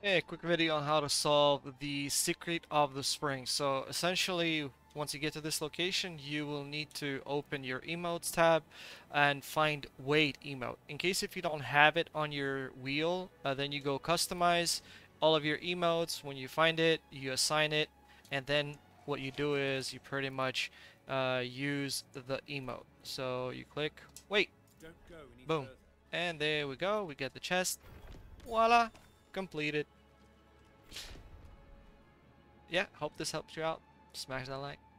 A quick video on how to solve the secret of the spring. So essentially, once you get to this location, you will need to open your emotes tab and find wait emote. In case if you don't have it on your wheel, then you go customize all of your emotes. When you find it, you assign it, and then what you do is you pretty much use the emote. So you click wait, boom, and there we go. We get the chest. Voila, completed. Yeah, hope this helps you out. Smash that like.